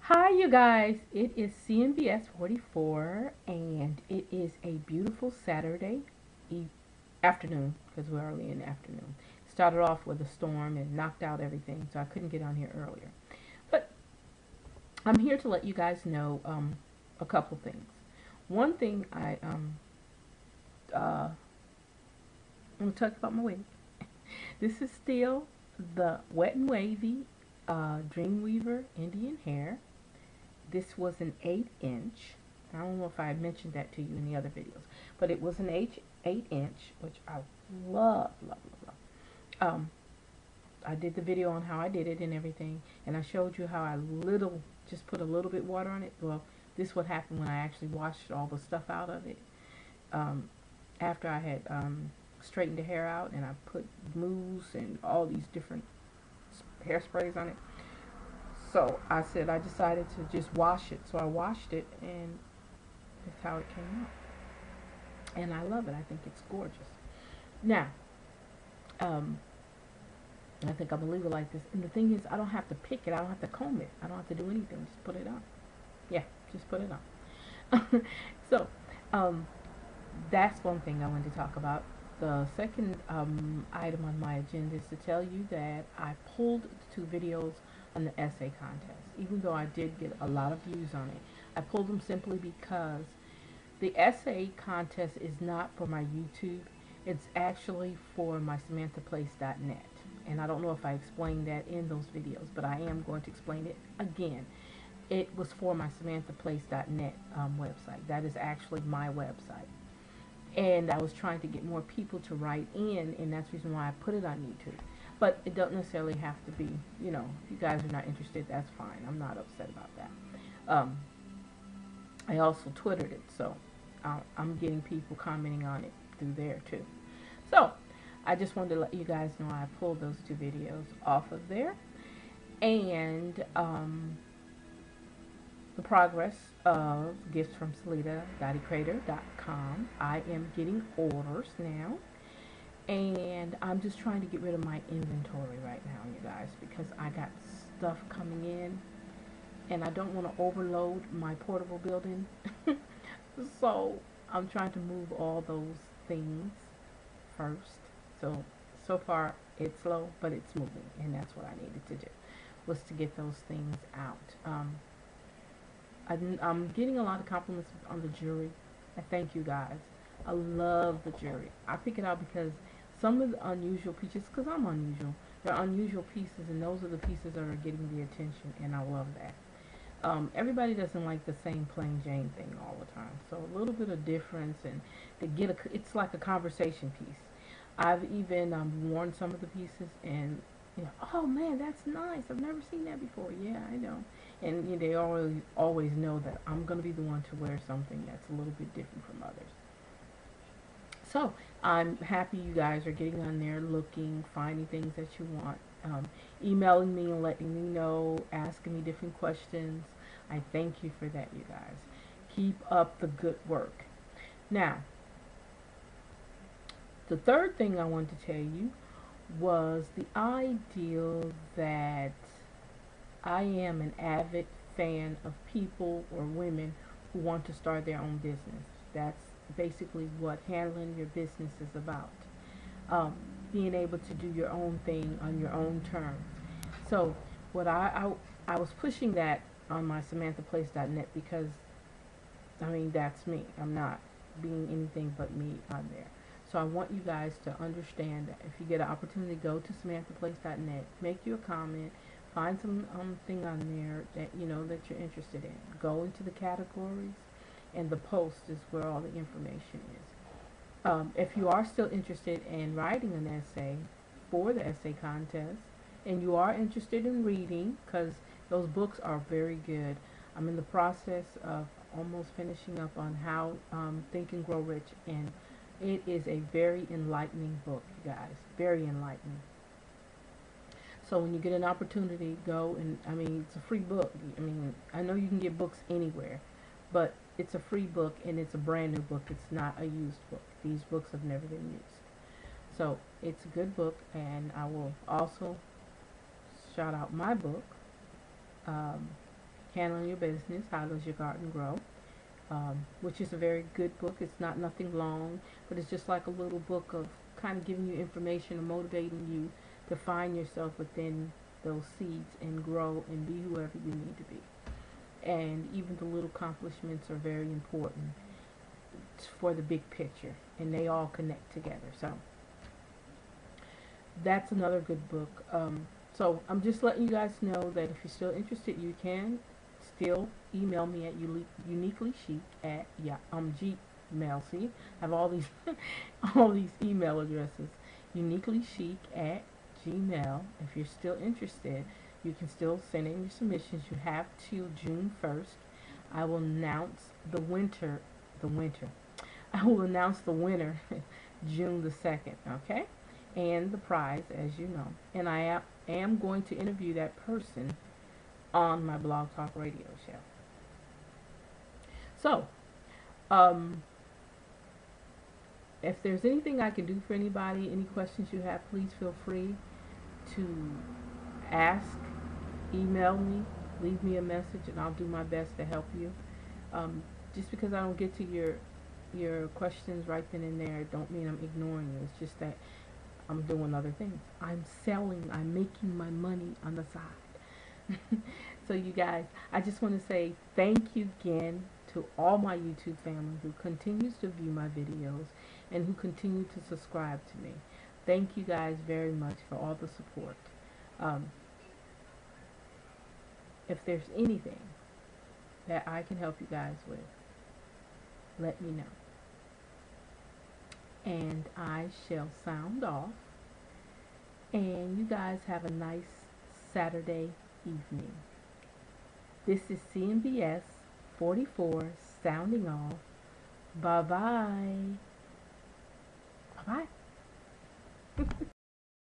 Hi, you guys. It is CNBS 44, and it is a beautiful Saturday afternoon because we're early in the afternoon. Started off with a storm and knocked out everything, so I couldn't get on here earlier. But I'm here to let you guys know a couple things. One thing I'm going to talk about my wig. This is still the Wet and Wavy Dreamweaver Indian hair. This was an 8 inch. I don't know if I mentioned that to you in the other videos, but it was an 8 inch, which I love, love, love, love. I did the video on how I did it and everything, and I showed you how I just put a little bit water on it. Well, this is what happened when I actually washed all the stuff out of it. Um, After I had straightened the hair out, and I put mousse and all these different hairsprays on it. So I said I decided to just wash it. So I washed it, and that's how it came out. And I love it. I think it's gorgeous. Now, um, I think I'm gonna leave it like this. And the thing is, I don't have to pick it. I don't have to comb it. I don't have to do anything. Just put it on. Yeah, just put it on. So, um, that's one thing I wanted to talk about. The second item on my agenda is to tell you that I pulled 2 videos on the essay contest. Even though I did get a lot of views on it, I pulled them simply because the essay contest is not for my YouTube. It's actually for my SamanthaPlace.net. And I don't know if I explained that in those videos, but I am going to explain it again. It was for my SamanthaPlace.net website. That is actually my website. And I was trying to get more people to write in, and that's the reason why I put it on YouTube. But it doesn't necessarily have to be, if you guys are not interested, that's fine. I'm not upset about that. I also Twittered it, so I'm getting people commenting on it through there too. So I just wanted to let you guys know I pulled those 2 videos off of there. And the progress of Gifts from Salida, DottieCrater.com. I am getting orders now. And I'm just trying to get rid of my inventory right now, you guys, because I got stuff coming in and I don't want to overload my portable building. So I'm trying to move all those things first. So far it's slow, but it's moving, and that's what I needed to do, was to get those things out. I'm getting a lot of compliments on the jewelry. I thank you guys. I love the jewelry. I pick it out because some of the unusual pieces, because I'm unusual, they're unusual pieces, and those are the pieces that are getting the attention, and I love that. Everybody doesn't like the same plain Jane thing all the time, so a little bit of difference, and it's like a conversation piece. I've even worn some of the pieces, and oh man, that's nice. I've never seen that before. Yeah, I know. And they always know that I'm gonna be the one to wear something that's a little bit different from others. So I'm happy you guys are getting on there, looking, finding things that you want, emailing me and letting me know, asking me different questions. I thank you for that, you guys. Keep up the good work. Now, the third thing I want to tell you was the ideal that I am an avid fan of people or women who want to start their own business. That's basically what handling your business is about. Um, Being able to do your own thing on your own terms. So what I was pushing that on my SamanthaPlace.net because that's me. I'm not being anything but me on there. So I want you guys to understand that if you get an opportunity, go to SamanthaPlace.net, make you a comment, find some thing on there that that you're interested in. Go into the categories, and the post is where all the information is. If you are still interested in writing an essay for the essay contest, and you are interested in reading, because those books are very good. I'm in the process of almost finishing up on how Think and Grow Rich, and it is a very enlightening book, you guys. Very enlightening. So when you get an opportunity, go, and it's a free book. I know you can get books anywhere, but it's a free book, and it's a brand new book. It's not a used book. These books have never been used. So it's a good book, and I will also shout out my book. Um, Handling Your Business, How Does Your Garden Grow? Which is a very good book. It's not nothing long, but it's just like a little book of kind of giving you information and motivating you to find yourself within those seeds and grow and be whoever you need to be. And even the little accomplishments are very important for the big picture, and they all connect together. So that's another good book. So I'm just letting you guys know that if you're still interested, you can still email me at uniquelychic at Gmail. See, I have all these all these email addresses. Uniquelychic at Gmail. If you're still interested, you can still send in your submissions. You have till June 1st. I will announce the winter. I will announce the winner June the 2nd. Okay, and the prize, as you know. And I am going to interview that person on my Blog Talk Radio show. So, if there's anything I can do for anybody, any questions you have, please feel free to ask, email me, leave me a message, and I'll do my best to help you. Just because I don't get to your questions right then and there, don't mean I'm ignoring you. It's just that I'm doing other things. I'm selling. I'm making my money on the side. So you guys, I just want to say thank you again to all my YouTube family who continues to view my videos and who continue to subscribe to me. Thank you guys very much for all the support. If there's anything that I can help you guys with, let me know. And I shall sound off. And you guys have a nice Saturday evening. This is CMBS 44 sounding off. Bye-bye.